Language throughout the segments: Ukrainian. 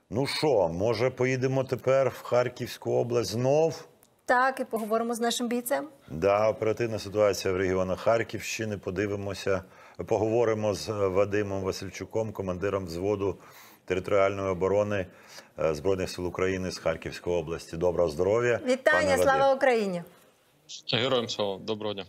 Ну що, може поїдемо тепер в Харківську область знов? Так, і поговоримо з нашим бійцем. Да, оперативна ситуація в регіонах Харківщини. Подивимося, поговоримо з Вадимом Васильчуком, командиром взводу територіальної оборони Збройних сил України з Харківської області. Доброго здоров'я. Вітання, слава Україні. Героям слава, доброго дня.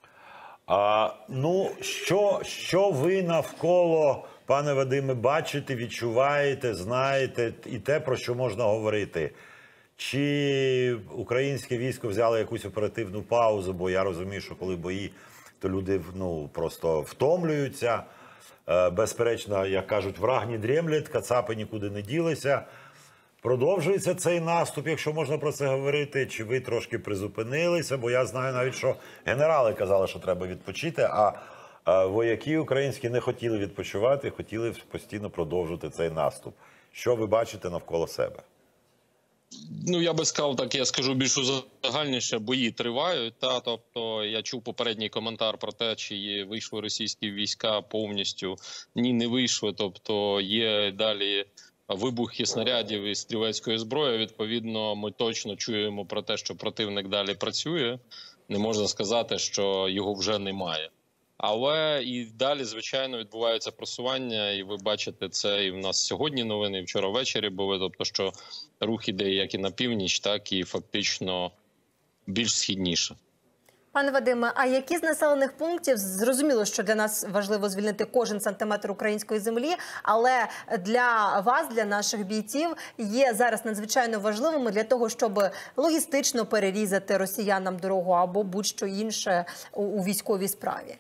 Ну, що ви навколо, пане Вадиме, бачите, відчуваєте, знаєте і те, про що можна говорити? Чи українське військо взяло якусь оперативну паузу? Бо я розумію, що коли бої, то люди просто втомлюються. Безперечно, як кажуть, враг не дремлять, кацапи нікуди не ділися. Продовжується цей наступ, якщо можна про це говорити, чи ви трошки призупинилися? Бо я знаю навіть, що генерали казали, що треба відпочити, а вояки українські не хотіли відпочивати, хотіли постійно продовжувати цей наступ. Що ви бачите навколо себе? Ну, я би сказав, так, я скажу більш узагальніше, бої тривають. Тобто, я чув попередній коментар про те, чи вийшли російські війська повністю. Ні, не вийшли. Тобто, є далі вибухи снарядів і стрілецької зброї. Відповідно, ми точно чуємо про те, що противник далі працює. Не можна сказати, що його вже немає. Але і далі, звичайно, відбувається просування, і ви бачите це і в нас сьогодні новини, і вчора ввечері були, тобто, що рух іде як і на північ, так і фактично більш східніше. Пане Вадиме, а які з населених пунктів, зрозуміло, що для нас важливо звільнити кожен сантиметр української землі, але для вас, для наших бійців, є зараз надзвичайно важливими для того, щоб логістично перерізати росіянам дорогу або будь-що інше у військовій справі?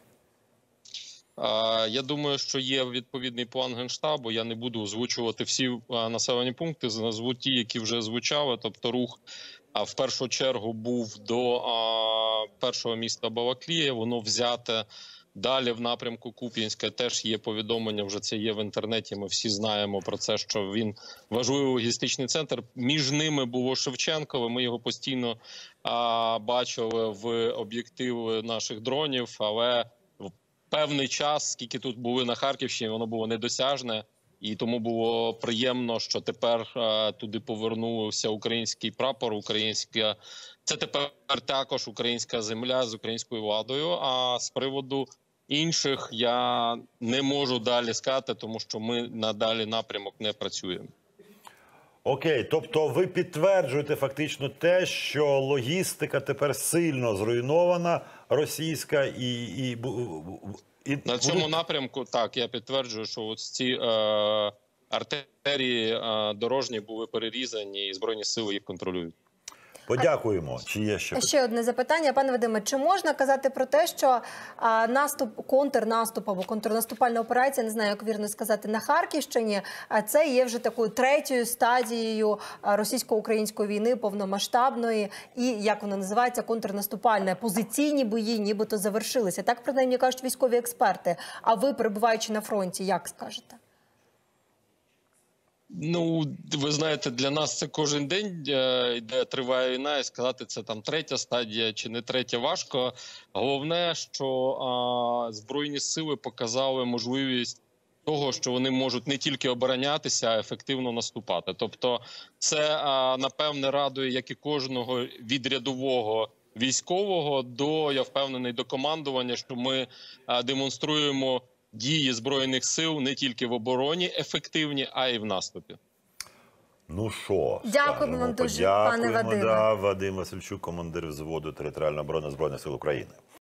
Я думаю, що є відповідний план Генштабу. Я не буду озвучувати всі населені пункти, назву ті, які вже звучали. Тобто рух в першу чергу був до першого міста Балаклія, воно взяте. Далі в напрямку Куп'янська теж є повідомлення, вже це є в інтернеті, ми всі знаємо про це, що він важливий логістичний центр. Між ними було Шевченкове, ми його постійно бачили в об'єктив наших дронів, але певний час, скільки тут були на Харківщині, воно було недосяжне. І тому було приємно, що тепер туди повернувся український прапор, українська... Це тепер також українська земля з українською владою. А з приводу інших я не можу далі сказати, тому що ми на далі напрямок не працюємо. Окей, тобто ви підтверджуєте фактично те, що логістика тепер сильно зруйнована, російська і на цьому напрямку, так, я підтверджую, що ось ці артерії дорожні були перерізані і Збройні сили їх контролюють. Подякуємо. Чи є ще одне запитання, пане Вадиме. Чи можна казати про те, що контрнаступ або контрнаступальна операція, не знаю, як вірно сказати, на Харківщині, це є вже такою третьою стадією російсько-української війни повномасштабної і, як воно називається, контрнаступальна. Позиційні бої нібито завершилися. Так, принаймні, кажуть військові експерти. А ви, перебуваючи на фронті, як скажете? Ну, ви знаєте, для нас це кожен день, де триває війна, і сказати, це там третя стадія чи не третя, важко. Головне, що Збройні сили показали можливість того, що вони можуть не тільки оборонятися, а ефективно наступати. Тобто це, напевне, радує як і кожного від рядового військового до, я впевнений, до командування, що ми демонструємо дії Збройних сил не тільки в обороні ефективні, а й в наступі. Ну що, дякуємо вам дуже, пане Вадиме. Вадим Васильчук, командир взводу територіальної оборони Збройних сил України.